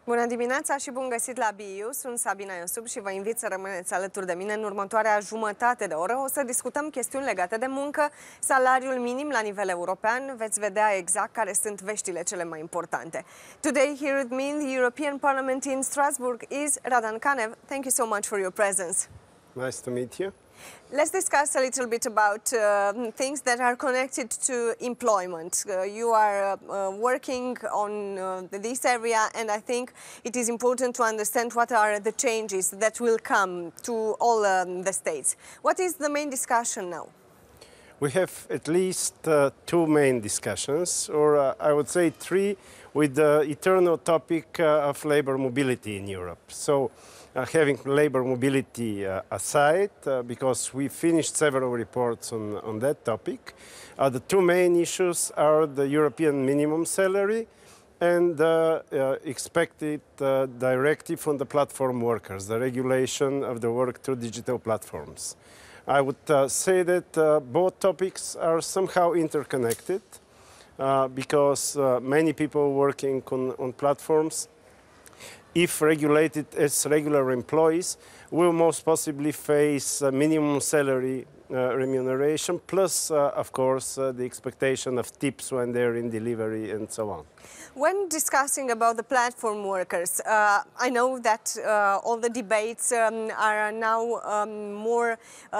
Bună dimineața și bun găsit la BU. Sunt Sabina Iosub și vă invit să rămâneți alături de mine în următoarea jumătate de oră. O să discutăm chestiuni legate de muncă, salariul minim la nivel european. Veți vedea exact care sunt veștile cele mai importante. Today here with me in the European Parliament in Strasbourg is Radan Kanev. Thank you so much for your presence. Nice to meet you. Let's discuss a little bit about things that are connected to employment. You are working on this area, and I think it is important to understand what are the changes that will come to all the states. What is the main discussion now? We have at least two main discussions, or I would say three, with the eternal topic of labor mobility in Europe. So, having labor mobility aside, because we finished several reports on that topic, the two main issues are the European minimum salary and the expected directive on the platform workers, the regulation of the work through digital platforms. I would say that both topics are somehow interconnected because many people working on platforms, if regulated as regular employees, will most possibly face minimum salary remuneration, plus, of course, the expectation of tips when they're in delivery and so on. When discussing about the platform workers, I know that all the debates are now more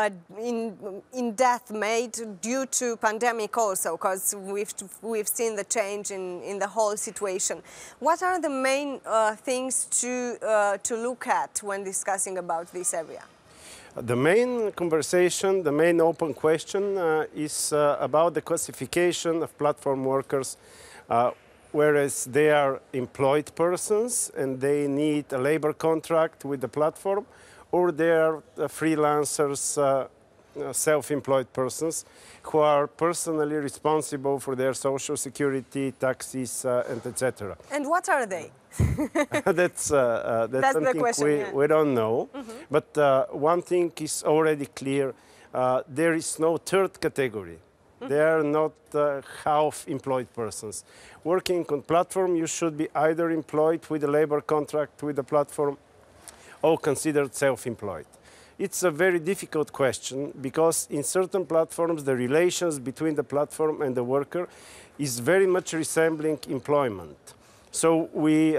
in depth made due to pandemic also, because we've seen the change in the whole situation. What are the main things to look at when discussing about this area? The main conversation, the main open question is about the classification of platform workers, whereas they are employed persons and they need a labor contract with the platform, or they are freelancers, self-employed persons who are personally responsible for their social security, taxes, and etc. And what are they? That's something the question, we don't know. But one thing is already clear. There is no third category. They are not half-employed persons. Working on platform, you should be either employed with a labor contract with the platform or considered self-employed. It's a very difficult question because in certain platforms, the relations between the platform and the worker is very much resembling employment. So we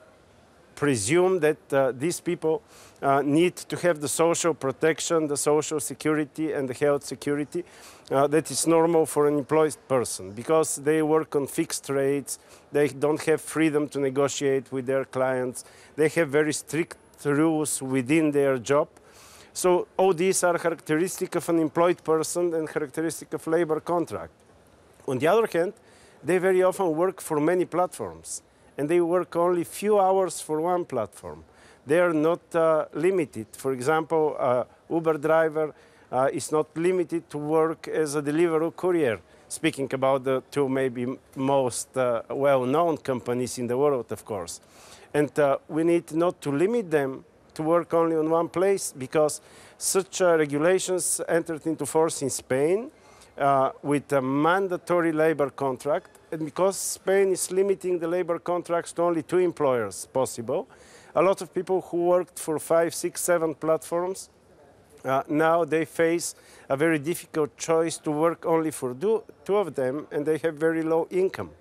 presume that these people need to have the social protection, the social security and the health security that is normal for an employed person, because they work on fixed rates, they don't have freedom to negotiate with their clients, they have very strict rules within their job. So all these are characteristic of an employed person and characteristic of labor contract. On the other hand, they very often work for many platforms, and they work only few hours for one platform. They are not limited. For example, Uber driver is not limited to work as a Deliveroo courier, speaking about the two maybe most well-known companies in the world, of course. And we need not to limit them to work only on one place, because such regulations entered into force in Spain with a mandatory labor contract, and because Spain is limiting the labor contracts to only two employers possible, a lot of people who worked for 5, 6, 7 platforms, now they face a very difficult choice to work only for two of them, and they have very low income.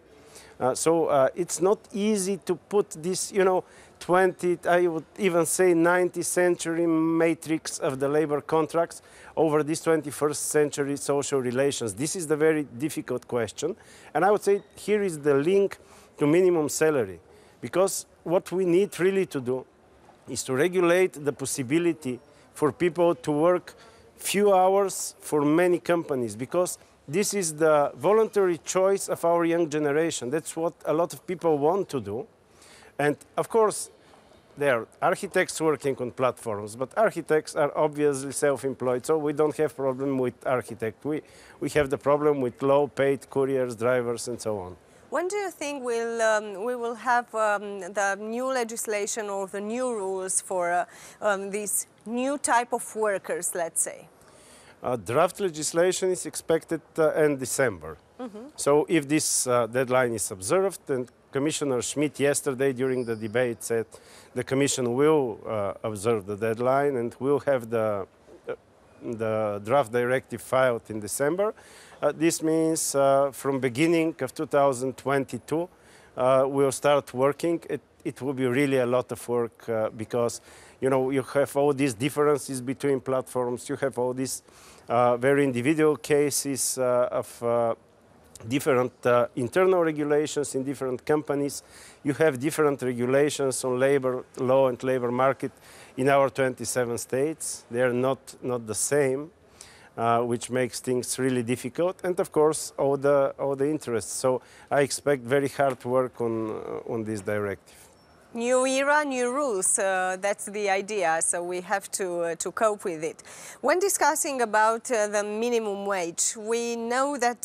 So it's not easy to put this, 20th, I would even say 19th century matrix of the labor contracts over this 21st century social relations. This is the very difficult question. And I would say here is the link to minimum salary. Because what we need really to do is to regulate the possibility for people to work few hours for many companies, because this is the voluntary choice of our young generation. That's what a lot of people want to do. And of course, there are architects working on platforms, but architects are obviously self-employed, so we don't have problem with architects. We have the problem with low-paid couriers, drivers, and so on. When do you think we will have the new legislation or the new rules for these new type of workers, let's say? Draft legislation is expected in December. So if this deadline is observed and Commissioner Schmidt yesterday during the debate said the Commission will observe the deadline and will have the draft directive filed in December. This means from beginning of 2022 we'll start working. It will be really a lot of work because you have all these differences between platforms. You have all these very individual cases of different internal regulations in different companies. You have different regulations on labor law and labor market in our 27 states. They are not the same, which makes things really difficult. And of course, all the interests. So I expect very hard work on this directive. New era, new rules, that's the idea, so we have to cope with it. When discussing about the minimum wage, we know that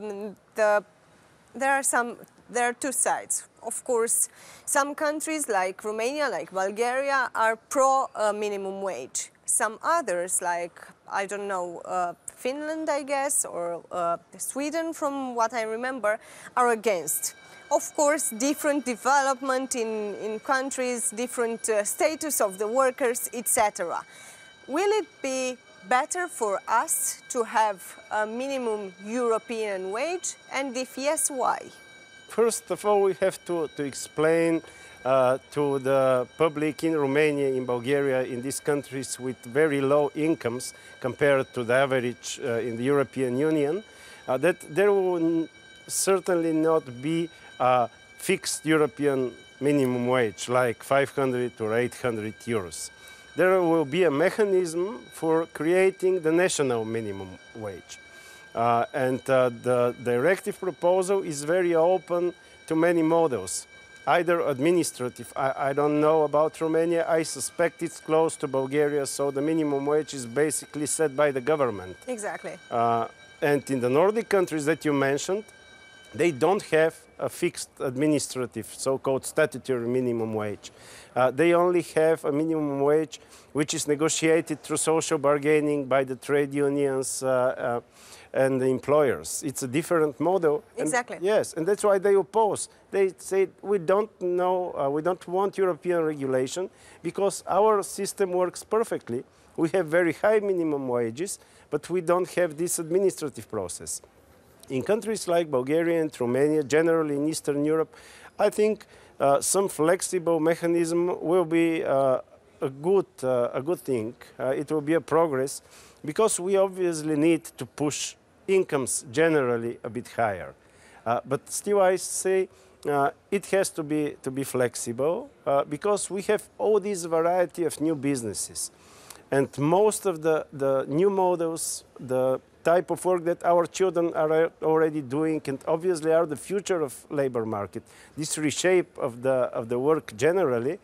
there are two sides. Of course, some countries like Romania, like Bulgaria, are pro minimum wage. Some others, like, I don't know, Finland, I guess, or Sweden, from what I remember, are against. Of course, different development in countries, different status of the workers, etc. Will it be better for us to have a minimum European wage? And if yes, why? First of all, we have to explain to the public in Romania, in Bulgaria, in these countries with very low incomes compared to the average in the European Union, that there will certainly not be a fixed European minimum wage like 500 or 800 euros. There will be a mechanism for creating the national minimum wage. The directive proposal is very open to many models, either administrative. I don't know about Romania. I suspect it's close to Bulgaria, so the minimum wage is basically set by the government. Exactly. And in the Nordic countries that you mentioned, they don't have a fixed administrative, so-called statutory minimum wage. They only have a minimum wage which is negotiated through social bargaining by the trade unions and the employers. It's a different model. Exactly. And, yes, and that's why they oppose. They say we don't want European regulation because our system works perfectly. We have very high minimum wages, but we don't have this administrative process. In countries like Bulgaria and Romania, generally in Eastern Europe, I think some flexible mechanism will be a good thing. It will be a progress because we obviously need to push incomes generally a bit higher. But still I say it has to be flexible because we have all this variety of new businesses. And most of the new models, the type of work that our children are already doing and obviously are the future of labor market, this reshape of the work generally,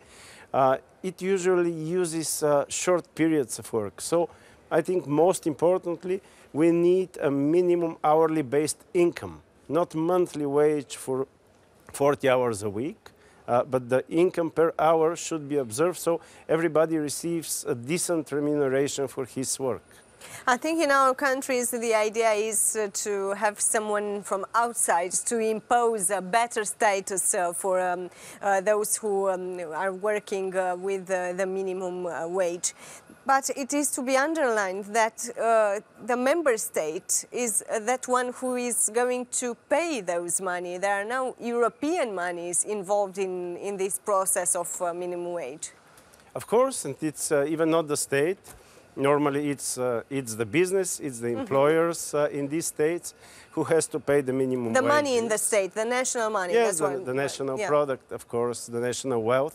it usually uses short periods of work. So I think most importantly, we need a minimum hourly based income, not monthly wage for 40 hours a week. But the income per hour should be observed so everybody receives a decent remuneration for his work. I think in our countries the idea is to have someone from outside to impose a better status for those who are working with the minimum wage. But it is to be underlined that the member state is that one who is going to pay those money. There are no European monies involved in this process of minimum wage. Of course, and it's even not the state. Normally it's the business, it's the employers in these states who has to pay the minimum the wages. Money in the state, the national money. Yes, the national product, of course, the national wealth.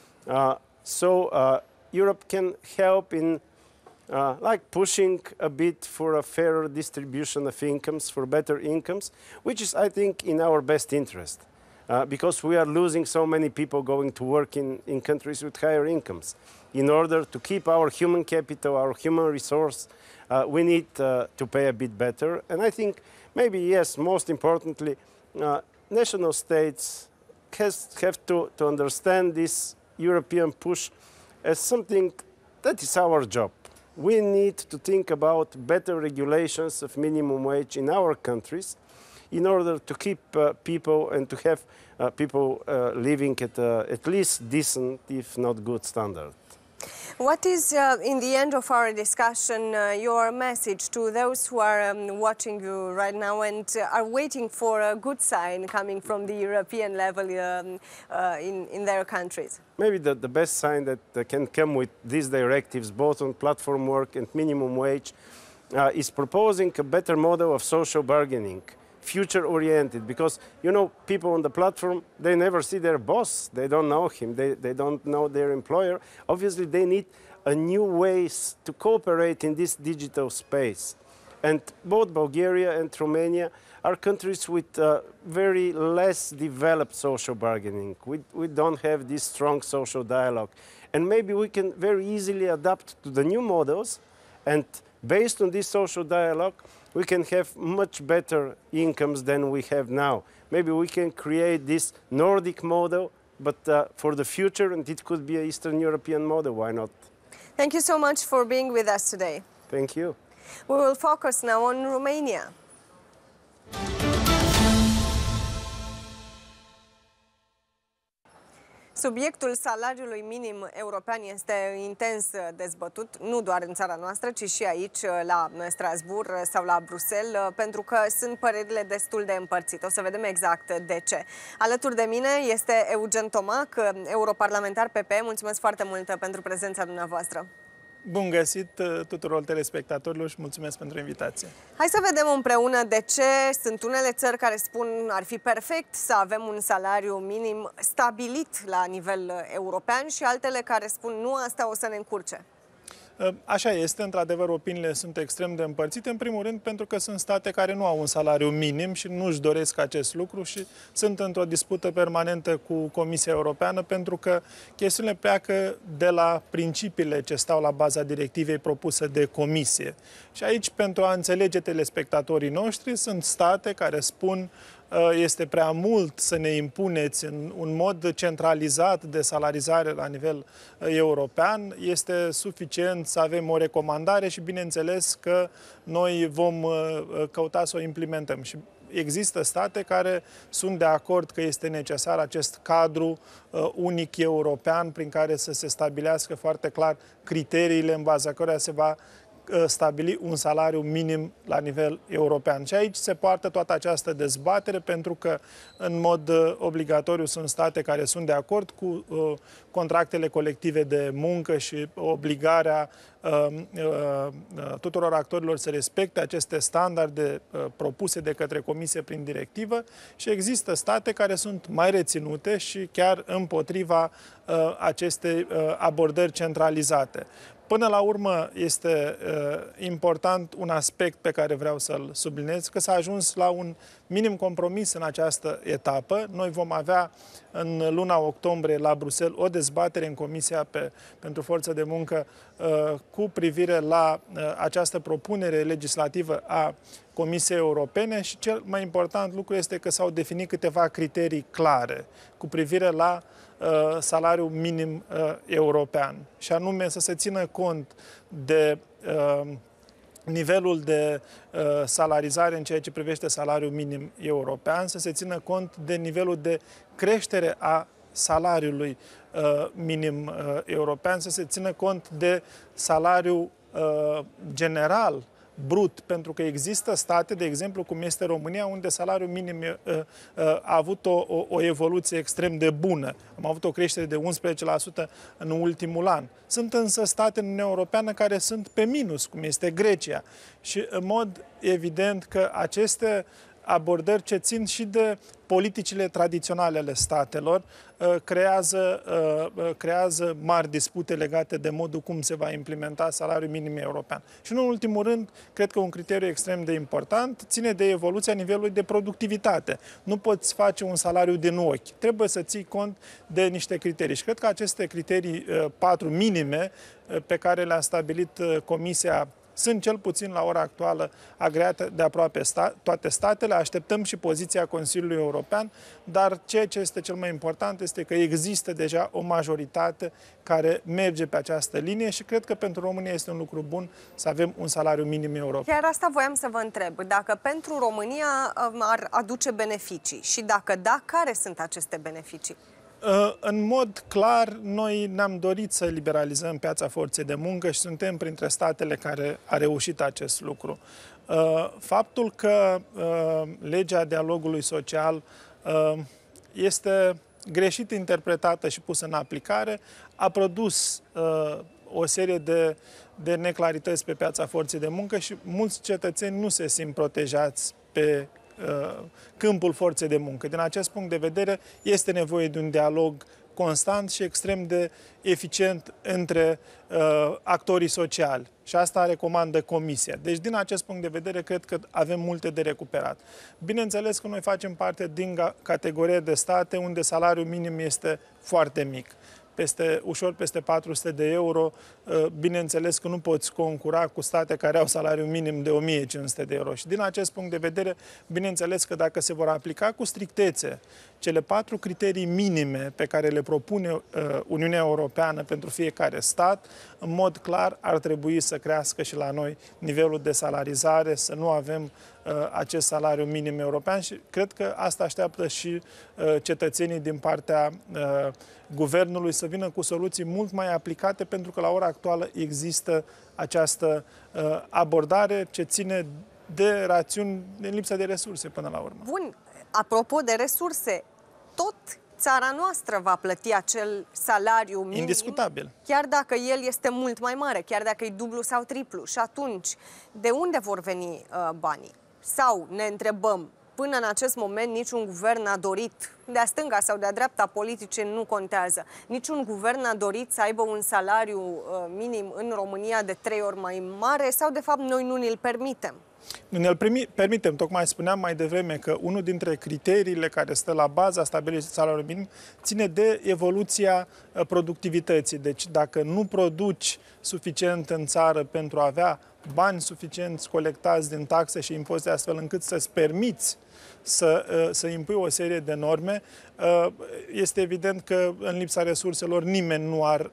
Europe can help in like pushing a bit for a fairer distribution of incomes, for better incomes, which is, I think, in our best interest. Because we are losing so many people going to work in countries with higher incomes. In order to keep our human capital, our human resource, we need to pay a bit better. And I think maybe, yes, most importantly, national states have to understand this European push as something that is our job. We need to think about better regulations of minimum wage in our countries in order to keep people and to have people living at least decent, if not good standard. What is, in the end of our discussion, your message to those who are watching you right now and are waiting for a good sign coming from the European level in their countries? Maybe the best sign that can come with these directives, both on platform work and minimum wage, is proposing a better model of social bargaining, future-oriented, because, you know, people on the platform, they never see their boss, they don't know him, they don't know their employer. Obviously, they need a new ways to cooperate in this digital space. And both Bulgaria and Romania are countries with very less developed social bargaining. We don't have this strong social dialogue. And maybe we can very easily adapt to the new models, and based on this social dialogue, we can have much better incomes than we have now. Maybe we can create this Nordic model, but for the future, and it could be an Eastern European model, why not? Thank you so much for being with us today. Thank you. We will focus now on Romania. Subiectul salariului minim european este intens dezbătut, nu doar în țara noastră, ci și aici, la Strasbourg sau la Bruxelles, pentru că sunt părerile destul de împărțite. O să vedem exact de ce. Alături de mine este Eugen Tomac, europarlamentar PP. Mulțumesc foarte mult pentru prezența dumneavoastră. Bun găsit tuturor telespectatorilor și mulțumesc pentru invitație. Hai să vedem împreună de ce sunt unele țări care spun ar fi perfect să avem un salariu minim stabilit la nivel european și altele care spun nu, asta o să ne încurce. Așa este, într-adevăr, opiniile sunt extrem de împărțite, în primul rând pentru că sunt state care nu au un salariu minim și nu își doresc acest lucru și sunt într-o dispută permanentă cu Comisia Europeană, pentru că chestiunile pleacă de la principiile ce stau la baza directivei propuse de Comisie. Și aici, pentru a înțelege telespectatorii noștri, sunt state care spun este prea mult să ne impuneți în un mod centralizat de salarizare la nivel european, este suficient să avem o recomandare și bineînțeles că noi vom căuta să o implementăm. Și există state care sunt de acord că este necesar acest cadru unic european prin care să se stabilească foarte clar criteriile în baza căruia se va stabili un salariu minim la nivel european. Și aici se poartă toată această dezbatere pentru că în mod obligatoriu sunt state care sunt de acord cu contractele colective de muncă și obligarea tuturor actorilor să respecte aceste standarde propuse de către Comisie prin directivă și există state care sunt mai reținute și chiar împotriva acestei abordări centralizate. Până la urmă este important un aspect pe care vreau să-l subliniez, că s-a ajuns la un minim compromis în această etapă. Noi vom avea în luna octombrie la Bruxelles o dezbatere în Comisia pentru Forță de Muncă cu privire la această propunere legislativă a Comisiei Europene și cel mai important lucru este că s-au definit câteva criterii clare cu privire la salariul minim european, și anume să se țină cont de nivelul de salarizare în ceea ce privește salariul minim european, să se țină cont de nivelul de creștere a salariului minim european, să se țină cont de salariul general brut, pentru că există state, de exemplu, cum este România, unde salariul minim a avut o evoluție extrem de bună. Am avut o creștere de 11% în ultimul an. Sunt însă state în Uniunea Europeană care sunt pe minus, cum este Grecia. Și în mod evident că aceste abordări ce țin și de politicile tradiționale ale statelor creează mari dispute legate de modul cum se va implementa salariul minim european. Și în ultimul rând, cred că un criteriu extrem de important ține de evoluția nivelului de productivitate. Nu poți face un salariu din ochi. Trebuie să ții cont de niște criterii. Și cred că aceste criterii 4 minime pe care le-a stabilit Comisia sunt cel puțin la ora actuală agreate de aproape toate statele. Așteptăm și poziția Consiliului European, dar ceea ce este cel mai important este că există deja o majoritate care merge pe această linie și cred că pentru România este un lucru bun să avem un salariu minim european. Chiar asta voiam să vă întreb, dacă pentru România ar aduce beneficii și dacă da, care sunt aceste beneficii? În mod clar, noi ne-am dorit să liberalizăm piața forței de muncă și suntem printre statele care a reușit acest lucru. Faptul că legea dialogului social este greșit interpretată și pusă în aplicare a produs o serie de neclarități pe piața forței de muncă și mulți cetățeni nu se simt protejați pe câmpul forței de muncă. Din acest punct de vedere, este nevoie de un dialog constant și extrem de eficient între actorii sociali. Și asta recomandă Comisia. Deci, din acest punct de vedere, cred că avem multe de recuperat. Bineînțeles că noi facem parte din categorie de state unde salariul minim este foarte mic. Ușor peste 400 de euro, bineînțeles că nu poți concura cu state care au salariu minim de 1500 de euro. Și din acest punct de vedere, bineînțeles că dacă se vor aplica cu strictețe cele 4 criterii minime pe care le propune Uniunea Europeană pentru fiecare stat, în mod clar ar trebui să crească și la noi nivelul de salarizare, să nu avem acest salariu minim european și cred că asta așteaptă și cetățenii din partea guvernului să vină cu soluții mult mai aplicate, pentru că la ora actuală există această abordare ce ține de rațiuni, de lipsa de resurse până la urmă. Bun, apropo de resurse, tot țara noastră va plăti acel salariu minim, indiscutabil, chiar dacă el este mult mai mare, chiar dacă e dublu sau triplu. Și atunci, de unde vor veni banii? Sau ne întrebăm, până în acest moment niciun guvern a dorit, de-a stânga sau de-a dreapta politice nu contează, niciun guvern a dorit să aibă un salariu minim în România de 3 ori mai mare sau de fapt noi nu ne-l permitem? Nu ne-l permitem. Tocmai spuneam mai devreme că unul dintre criteriile care stă la baza stabilirii salariului minim ține de evoluția productivității. Deci dacă nu produci suficient în țară pentru a avea bani suficienți colectați din taxe și impozite astfel încât să-ți permiți să impui o serie de norme, este evident că în lipsa resurselor nimeni nu ar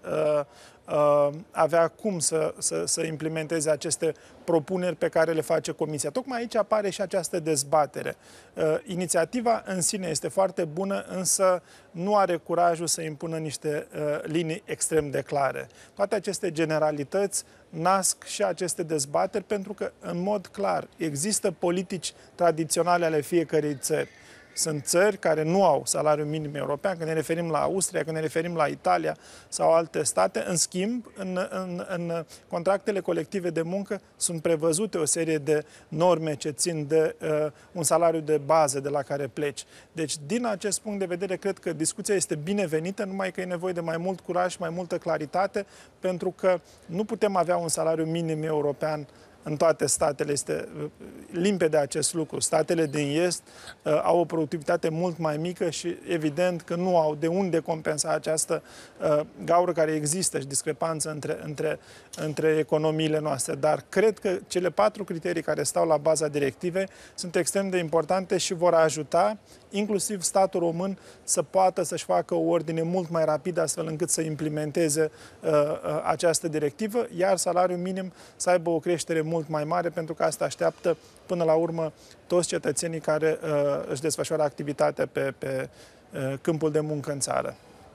avea cum să implementeze aceste propuneri pe care le face Comisia. Tocmai aici apare și această dezbatere. Inițiativa în sine este foarte bună, însă nu are curajul să impună niște linii extrem de clare. Toate aceste generalități nasc și aceste dezbateri pentru că, în mod clar, există politici tradiționale ale fiecărei țări. Sunt țări care nu au salariu minim european, când ne referim la Austria, când ne referim la Italia sau alte state. În schimb, în contractele colective de muncă sunt prevăzute o serie de norme ce țin de un salariu de bază de la care pleci. Deci, din acest punct de vedere, cred că discuția este binevenită, numai că e nevoie de mai mult curaj și mai multă claritate, pentru că nu putem avea un salariu minim european în toate statele. Este limpede acest lucru. Statele din Est au o productivitate mult mai mică și evident că nu au de unde compensa această gaură care există și discrepanță între economiile noastre. Dar cred că cele 4 criterii care stau la baza directivei sunt extrem de importante și vor ajuta inclusiv statul român să poată să-și facă o ordine mult mai rapidă astfel încât să implementeze această directivă, iar salariul minim să aibă o creștere mult mai mare, pentru că asta așteaptă până la urmă toți cetățenii care își desfășoară activitatea pe câmpul de muncă în țară.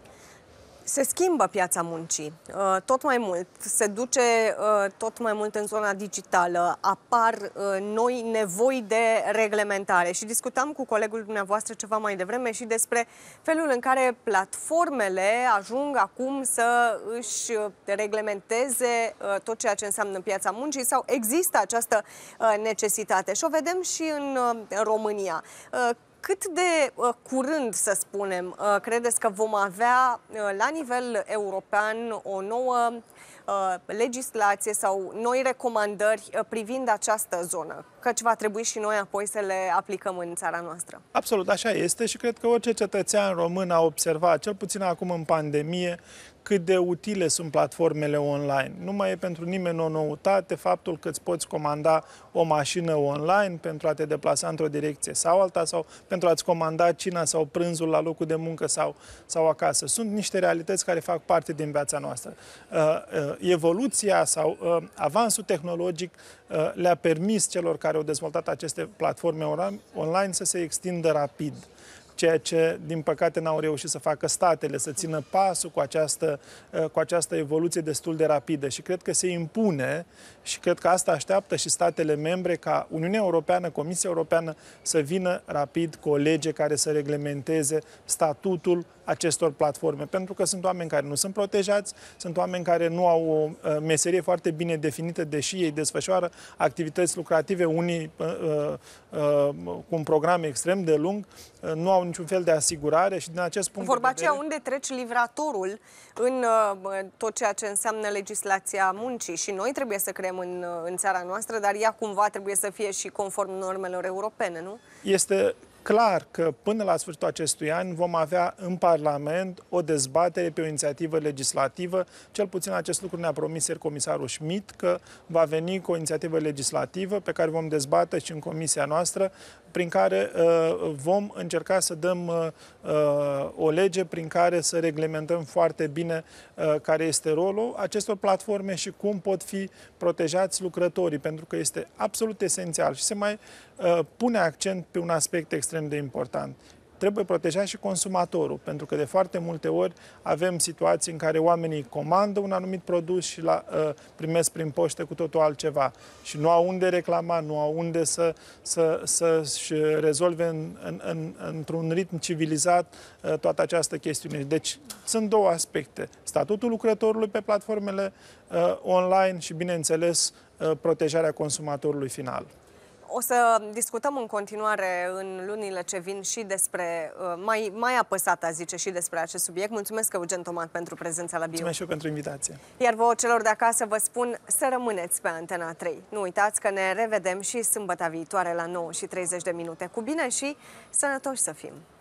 Se schimbă piața muncii tot mai mult, se duce tot mai mult în zona digitală, apar noi nevoi de reglementare și discutam cu colegul dumneavoastră ceva mai devreme și despre felul în care platformele ajung acum să își reglementeze tot ceea ce înseamnă piața muncii sau există această necesitate și o vedem și în România. Cât de curând, să spunem, credeți că vom avea la nivel european o nouă legislație sau noi recomandări privind această zonă, căci va trebui și noi apoi să le aplicăm în țara noastră. Absolut, așa este și cred că orice cetățean român a observat, cel puțin acum în pandemie, cât de utile sunt platformele online. Nu mai e pentru nimeni o noutate faptul că îți poți comanda o mașină online pentru a te deplasa într-o direcție sau alta, sau pentru a-ți comanda cina sau prânzul la locul de muncă sau acasă. Sunt niște realități care fac parte din viața noastră. Evoluția sau avansul tehnologic le-a permis celor care au dezvoltat aceste platforme online să se extindă rapid, ceea ce, din păcate, n-au reușit să facă statele, să țină pasul cu această evoluție destul de rapidă. Și cred că se impune, și cred că asta așteaptă și statele membre, ca Uniunea Europeană, Comisia Europeană, să vină rapid cu o lege care să reglementeze statutul acestor platforme. Pentru că sunt oameni care nu sunt protejați, sunt oameni care nu au o meserie foarte bine definită, deși ei desfășoară activități lucrative, unii cu un program extrem de lung, nu au niciun fel de asigurare și din acest punct vorba de vedere... aceea, unde trece livratorul în tot ceea ce înseamnă legislația muncii și noi trebuie să creăm în țara noastră, dar ea cumva trebuie să fie și conform normelor europene, nu? Este clar că până la sfârșitul acestui an vom avea în Parlament o dezbatere pe o inițiativă legislativă. Cel puțin acest lucru ne-a promis comisarul Schmidt, că va veni cu o inițiativă legislativă pe care vom dezbate și în comisia noastră, prin care vom încerca să dăm o lege prin care să reglementăm foarte bine care este rolul acestor platforme și cum pot fi protejați lucrătorii, pentru că este absolut esențial și se mai pune accent pe un aspect extrem de important. Trebuie protejat și consumatorul, pentru că de foarte multe ori avem situații în care oamenii comandă un anumit produs și primesc prin poștă cu totul altceva și nu au unde reclama, nu au unde să-și rezolve într-un ritm civilizat toată această chestiune. Deci sunt două aspecte. Statutul lucrătorului pe platformele online și, bineînțeles, protejarea consumatorului final. O să discutăm în continuare în lunile ce vin și despre, mai apăsat, a zice, și despre acest subiect. Mulțumesc, Eugen Tomat, pentru prezența la Bio. Mulțumesc și eu pentru invitație. Iar vouă, celor de acasă, vă spun să rămâneți pe Antena 3. Nu uitați că ne revedem și sâmbătă viitoare la 9:30. Cu bine și sănătoși să fim!